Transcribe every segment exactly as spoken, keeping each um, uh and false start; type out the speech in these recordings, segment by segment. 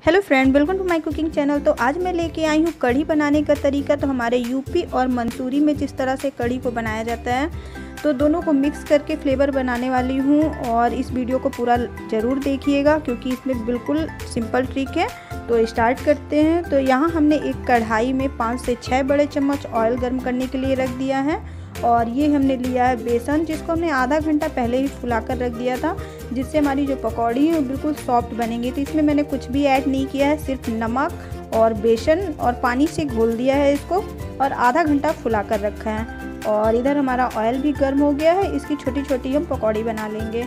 Hello friend, welcome to my cooking channel. तो आज मैं लेके आई हूँ कढ़ी बनाने का तरीका। तो हमारे यूपी और मंसूरी में जिस तरह से कढ़ी को बनाया जाता है, तो दोनों को मिक्स करके फ्लेवर बनाने वाली हूँ। और इस वीडियो को पूरा ज़रूर देखिएगा क्योंकि इसमें बिल्कुल सिंपल ट्रिक है। तो स्टार्ट करते हैं। तो यहाँ हमने एक कढ़ाई में पाँच से छः बड़े चम्मच ऑयल गर्म करने के लिए रख दिया है। और ये हमने लिया है बेसन, जिसको हमने आधा घंटा पहले ही फुला कर रख दिया था, जिससे हमारी जो पकौड़ी है वो बिल्कुल सॉफ्ट बनेंगी। तो इसमें मैंने कुछ भी ऐड नहीं किया है, सिर्फ नमक और बेसन और पानी से घोल दिया है इसको और आधा घंटा फुला कर रखा है। और इधर हमारा ऑयल भी गर्म हो गया है, इसकी छोटी छोटी हम पकौड़ी बना लेंगे।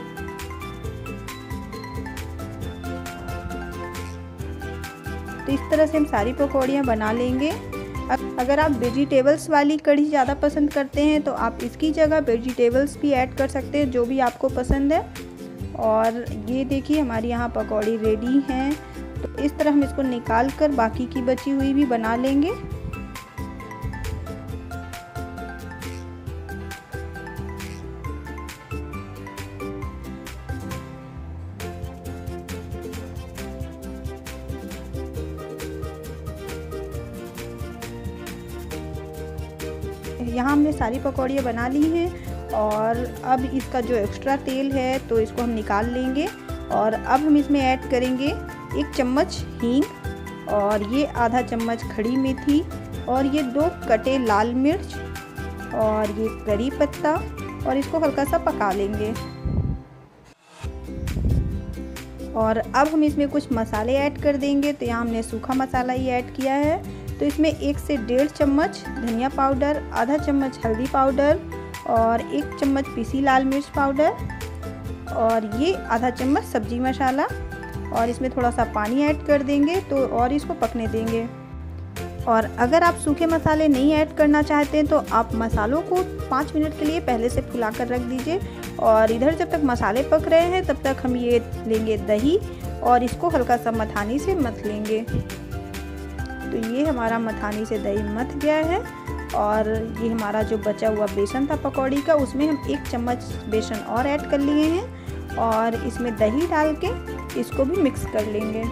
तो इस तरह से हम सारी पकौड़ियाँ बना लेंगे। अगर आप वेजिटेबल्स वाली कढ़ी ज़्यादा पसंद करते हैं तो आप इसकी जगह वेजिटेबल्स भी ऐड कर सकते हैं, जो भी आपको पसंद है। और ये देखिए हमारी यहाँ पकौड़ी रेडी हैं। तो इस तरह हम इसको निकाल कर बाकी की बची हुई भी बना लेंगे। यहाँ हमने सारी पकौड़ियाँ बना ली हैं और अब इसका जो एक्स्ट्रा तेल है तो इसको हम निकाल लेंगे। और अब हम इसमें ऐड करेंगे एक चम्मच हींग और ये आधा चम्मच खड़ी मेथी और ये दो कटे लाल मिर्च और ये करी पत्ता, और इसको हल्का सा पका लेंगे। और अब हम इसमें कुछ मसाले ऐड कर देंगे। तो यहाँ हमने सूखा मसाला ही ऐड किया है। तो इसमें एक से डेढ़ चम्मच धनिया पाउडर, आधा चम्मच हल्दी पाउडर और एक चम्मच पीसी लाल मिर्च पाउडर और ये आधा चम्मच सब्जी मसाला। और इसमें थोड़ा सा पानी ऐड कर देंगे तो और इसको पकने देंगे। और अगर आप सूखे मसाले नहीं ऐड करना चाहते हैं तो आप मसालों को पाँच मिनट के लिए पहले से फुला कर रख दीजिए। और इधर जब तक मसाले पक रहे हैं तब तक हम ये लेंगे दही और इसको हल्का सा मथानी से मथ लेंगे। तो ये हमारा मथानी से दही मथ गया है। और ये हमारा जो बचा हुआ बेसन था पकौड़ी का, उसमें हम एक चम्मच बेसन और ऐड कर लिए हैं और इसमें दही डाल के इसको भी मिक्स कर लेंगे।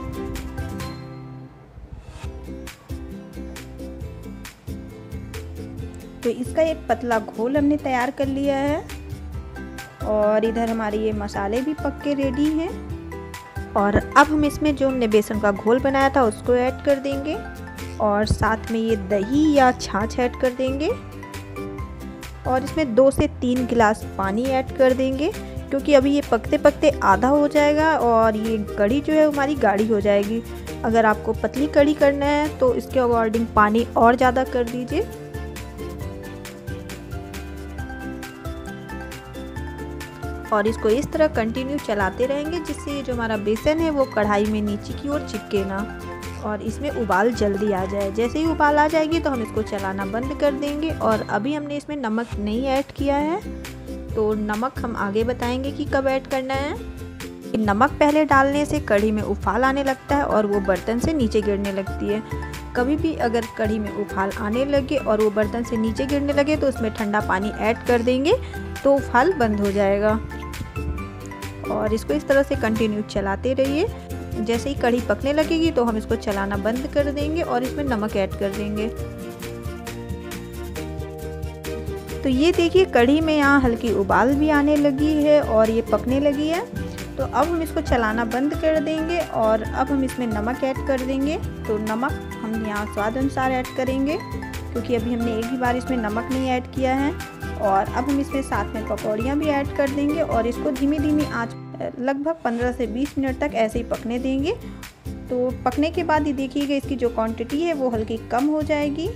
तो इसका एक पतला घोल हमने तैयार कर लिया है। और इधर हमारे ये मसाले भी पक के रेडी हैं। और अब हम इसमें जो हमने बेसन का घोल बनाया था उसको ऐड कर देंगे और साथ में ये दही या छाछ ऐड कर देंगे। और इसमें दो से तीन गिलास पानी ऐड कर देंगे क्योंकि अभी ये पकते पकते आधा हो जाएगा और ये कढ़ी जो है हमारी गाढ़ी हो जाएगी। अगर आपको पतली कढ़ी करना है तो इसके अकॉर्डिंग पानी और ज़्यादा कर दीजिए। और इसको इस तरह कंटिन्यू चलाते रहेंगे जिससे ये जो हमारा बेसन है वो कढ़ाई में नीचे की ओर चिपके ना और इसमें उबाल जल्दी आ जाए। जैसे ही उबाल आ जाएगी तो हम इसको चलाना बंद कर देंगे। और अभी हमने इसमें नमक नहीं ऐड किया है, तो नमक हम आगे बताएंगे कि कब ऐड करना है। नमक पहले डालने से कढ़ी में उफाल आने लगता है और वो बर्तन से नीचे गिरने लगती है। कभी भी अगर कढ़ी में उफाल आने लगे और वो बर्तन से नीचे गिरने लगे तो उसमें ठंडा पानी ऐड कर देंगे तो उफाल बंद हो जाएगा। और इसको इस तरह से कंटिन्यू चलाते रहिए। जैसे ही कढ़ी पकने लगेगी तो हम इसको चलाना बंद कर देंगे और इसमें नमक ऐड कर देंगे। तो ये देखिए कढ़ी में यहाँ हल्की उबाल भी आने लगी है और ये पकने लगी है। तो अब हम इसको चलाना बंद कर देंगे और अब हम इसमें नमक ऐड कर देंगे। तो नमक हम यहाँ स्वाद अनुसार ऐड करेंगे क्योंकि अभी हमने एक भी बार इसमें नमक नहीं ऐड किया है। और अब हम इसमें साथ में पकौड़ियाँ भी ऐड कर देंगे और इसको धीमी धीमी आंच लगभग पंद्रह से बीस मिनट तक ऐसे ही पकने देंगे। तो पकने के बाद ये देखिएगा इसकी जो क्वांटिटी है वो हल्की कम हो जाएगी।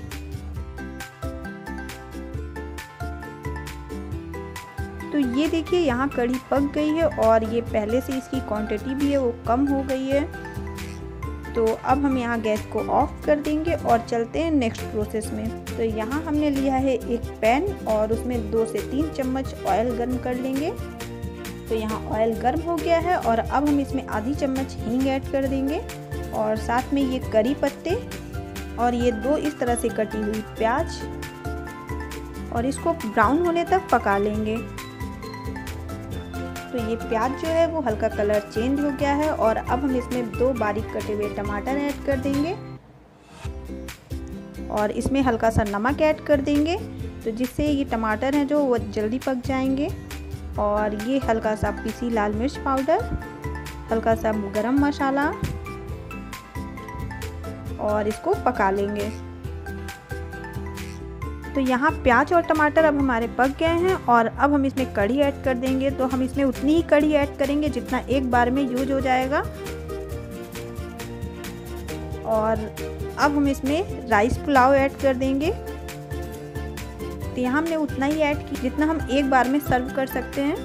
तो ये देखिए यहाँ कढ़ी पक गई है और ये पहले से इसकी क्वांटिटी भी है वो कम हो गई है। तो अब हम यहाँ गैस को ऑफ कर देंगे और चलते हैं नेक्स्ट प्रोसेस में। तो यहाँ हमने लिया है एक पैन और उसमें दो से तीन चम्मच ऑयल गर्म कर लेंगे। तो यहाँ ऑयल गर्म हो गया है और अब हम इसमें आधी चम्मच हींग ऐड कर देंगे और साथ में ये करी पत्ते और ये दो इस तरह से कटी हुई प्याज और इसको ब्राउन होने तक पका लेंगे। तो ये प्याज जो है वो हल्का कलर चेंज हो गया है और अब हम इसमें दो बारीक कटे हुए टमाटर ऐड कर देंगे और इसमें हल्का सा नमक ऐड कर देंगे, तो जिससे ये टमाटर हैं जो वो जल्दी पक जाएंगे। और ये हल्का सा पीसी लाल मिर्च पाउडर, हल्का सा गरम मसाला और इसको पका लेंगे। तो यहाँ प्याज और टमाटर अब हमारे पक गए हैं और अब हम इसमें कढ़ी ऐड कर देंगे। तो हम इसमें उतनी ही कढ़ी ऐड करेंगे जितना एक बार में यूज हो जाएगा। और अब हम इसमें राइस पुलाव ऐड कर देंगे। तो यहाँ हमने उतना ही ऐड किया जितना हम एक बार में सर्व कर सकते हैं।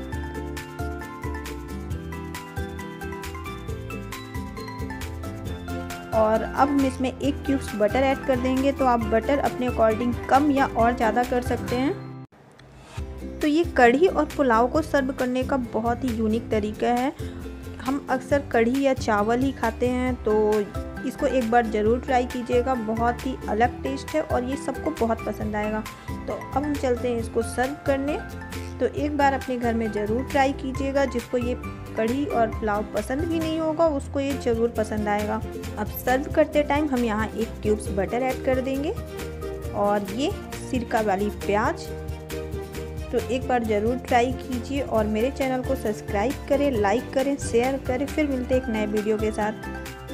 और अब हम इसमें एक क्यूब्स बटर ऐड कर देंगे। तो आप बटर अपने अकॉर्डिंग कम या और ज़्यादा कर सकते हैं। तो ये कढ़ी और पुलाव को सर्व करने का बहुत ही यूनिक तरीका है। हम अक्सर कढ़ी या चावल ही खाते हैं, तो इसको एक बार ज़रूर ट्राई कीजिएगा। बहुत ही अलग टेस्ट है और ये सबको बहुत पसंद आएगा। तो अब हम चलते हैं इसको सर्व करने। तो एक बार अपने घर में ज़रूर ट्राई कीजिएगा। जिसको ये कढ़ी और पुलाव पसंद भी नहीं होगा उसको ये ज़रूर पसंद आएगा। अब सर्व करते टाइम हम यहाँ एक क्यूब्स बटर ऐड कर देंगे और ये सिरका वाली प्याज। तो एक बार ज़रूर ट्राई कीजिए और मेरे चैनल को सब्सक्राइब करें, लाइक करें, शेयर करें। फिर मिलते हैं एक नए वीडियो के साथ।